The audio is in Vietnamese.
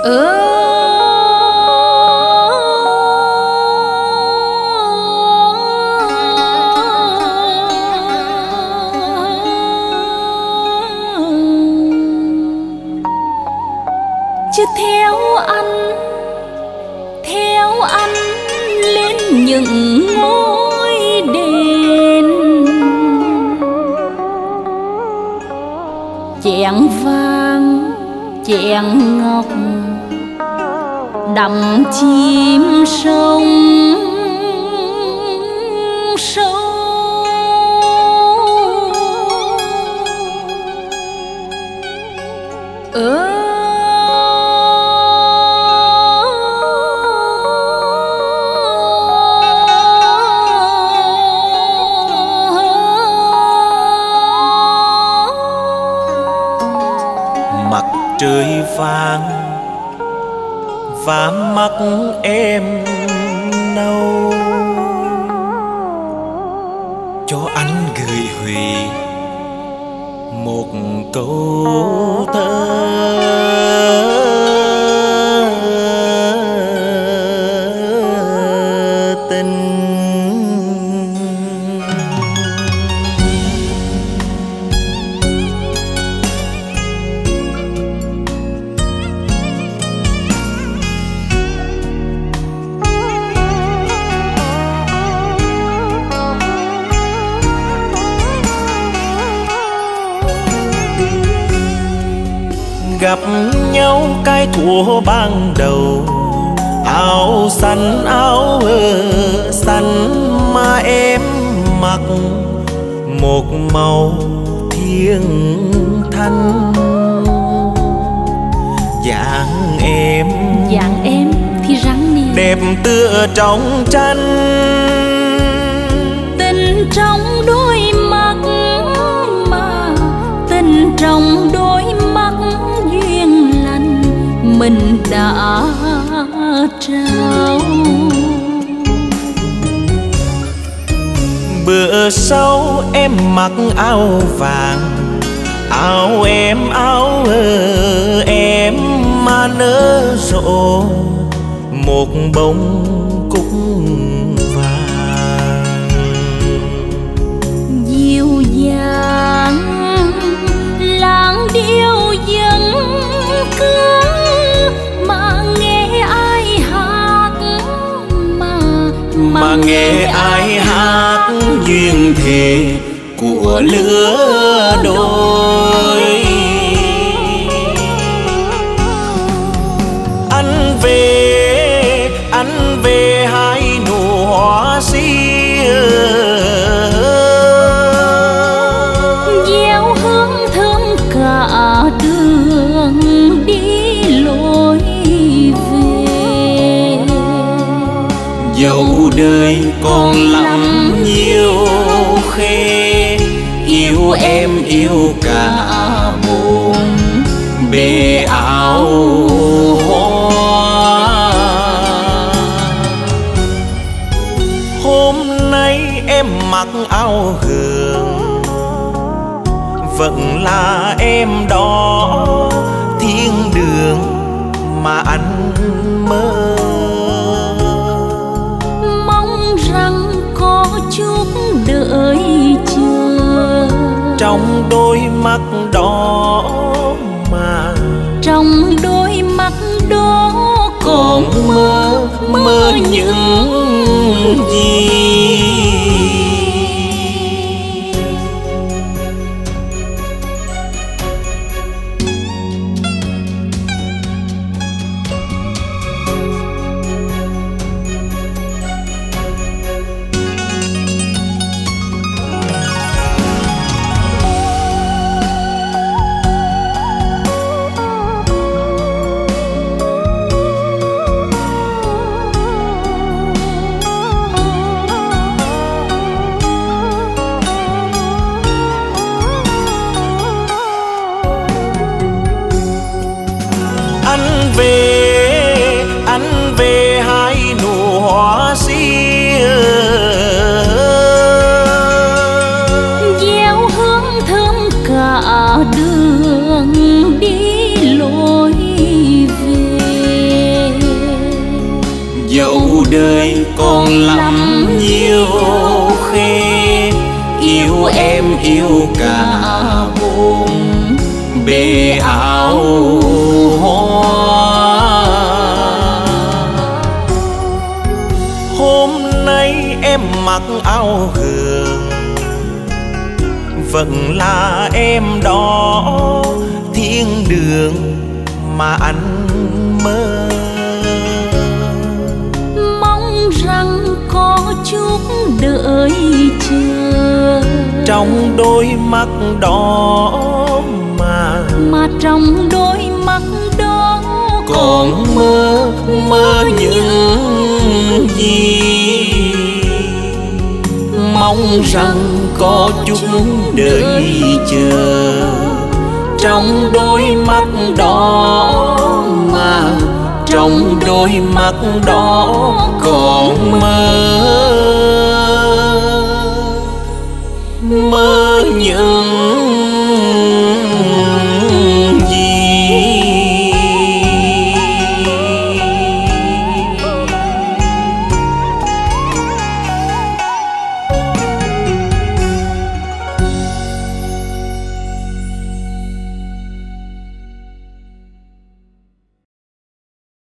Chứ theo anh lên những ngôi đền, chén vàng chén ngọc đắm chim sông sâu. Mặt trời vàng và mắt em nâu, cho anh gửi Huế một câu thơ tình. Gặp nhau cái thuở ban đầu, áo xanh xanh mà em mặc một màu thiên thanh. Dáng em thì rắn nè, đẹp tựa trong tranh, tình trong đôi mắt mà tình trong đôi mắt duyên lành mình đã trao. Bữa sau em mặc áo vàng, áo em mà nở rộ một bông cúc vàng. Dịu dàng làng điệu dân cương mà nghe ai hát, mà nghe ai hát duyên thề của lứa đôi. Anh về hai nụ hoa xưa, gieo hương thơm cả đường đi lối về. Dẫu đời còn lắm nhiều khê, yêu em yêu cả bốn bề áo hoa. Hôm nay em mặc áo hường, vẫn là em đó thiên đường mà anh mơ. Mong rằng có chút đợi chờ trong đôi mắt đó, mà trong đôi mắt đó còn mơ những gì. Anh về hai nụ hoa xưa, gieo hương thơm cả đường đi lối về. yêu em yêu cả bốn bề áo hoa. Hôm nay em mặc áo hường, vẫn là em đó thiên đường mà anh mơ. Mong rằng có chút đợi chờ Trong đôi mắt đó mà trong đôi mắt đó còn mơ những gì. Mong rằng có chút đợi chờ trong đôi mắt đó trong đôi mắt đó còn mơ.